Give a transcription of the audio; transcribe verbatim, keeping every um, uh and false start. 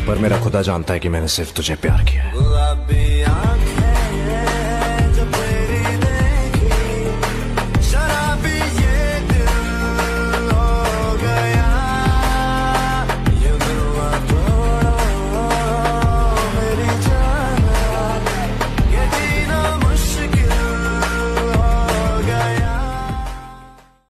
पर मेरा खुदा जानता है कि मैंने सिर्फ तुझे प्यार किया है।